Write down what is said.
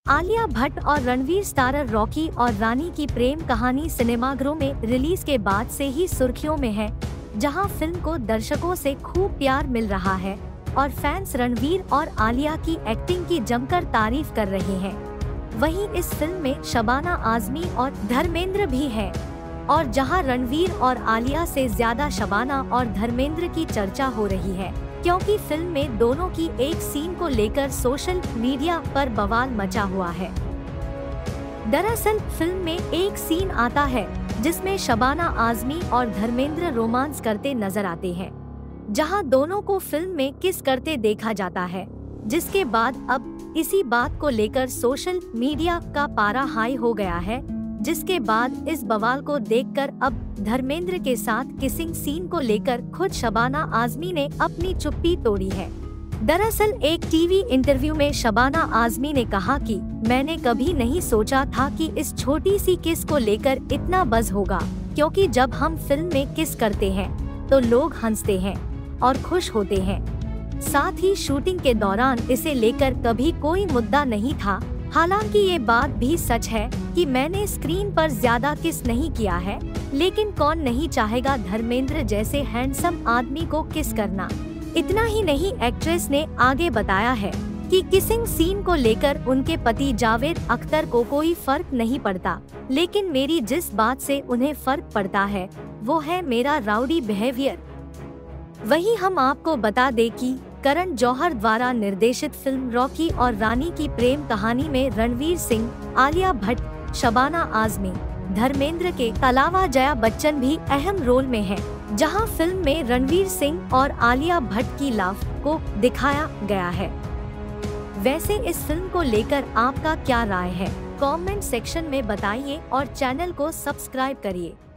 आलिया भट्ट और Ranveer starrer Rocky और रानी की प्रेम कहानी सिनेमाघरों में रिलीज के बाद से ही सुर्खियों में है, जहां फिल्म को दर्शकों से खूब प्यार मिल रहा है और फैंस रणवीर और आलिया की एक्टिंग की जमकर तारीफ कर रहे हैं। वहीं इस फिल्म में शबाना आजमी और धर्मेंद्र भी हैं और जहां रणवीर और आलिया से ज्यादा शबाना और धर्मेंद्र की चर्चा हो रही है, क्योंकि फिल्म में दोनों की एक सीन को लेकर सोशल मीडिया पर बवाल मचा हुआ है। दरअसल फिल्म में एक सीन आता है जिसमें शबाना आजमी और धर्मेंद्र रोमांस करते नजर आते हैं, जहां दोनों को फिल्म में किस करते देखा जाता है, जिसके बाद अब इसी बात को लेकर सोशल मीडिया का पारा हाई हो गया है। जिसके बाद इस बवाल को देखकर अब धर्मेंद्र के साथ किसिंग सीन को लेकर खुद शबाना आजमी ने अपनी चुप्पी तोड़ी है। दरअसल एक टीवी इंटरव्यू में शबाना आजमी ने कहा कि मैंने कभी नहीं सोचा था कि इस छोटी सी किस को लेकर इतना बज़ होगा, क्योंकि जब हम फिल्म में किस करते हैं तो लोग हंसते हैं और खुश होते हैं। साथ ही शूटिंग के दौरान इसे लेकर कभी कोई मुद्दा नहीं था। हालांकि ये बात भी सच है कि मैंने स्क्रीन पर ज्यादा किस नहीं किया है, लेकिन कौन नहीं चाहेगा धर्मेंद्र जैसे हैंडसम आदमी को किस करना। इतना ही नहीं, एक्ट्रेस ने आगे बताया है कि किसिंग सीन को लेकर उनके पति जावेद अख्तर को कोई फर्क नहीं पड़ता, लेकिन मेरी जिस बात से उन्हें फर्क पड़ता है वो है मेरा राउडी बिहेवियर। वहीं हम आपको बता दें कि करण जौहर द्वारा निर्देशित फिल्म रॉकी और रानी की प्रेम कहानी में रणवीर सिंह, आलिया भट्ट, शबाना आजमी, धर्मेंद्र के अलावा जया बच्चन भी अहम रोल में हैं, जहां फिल्म में रणवीर सिंह और आलिया भट्ट की लव को दिखाया गया है। वैसे इस फिल्म को लेकर आपका क्या राय है, कमेंट सेक्शन में बताइए और चैनल को सब्सक्राइब करिए।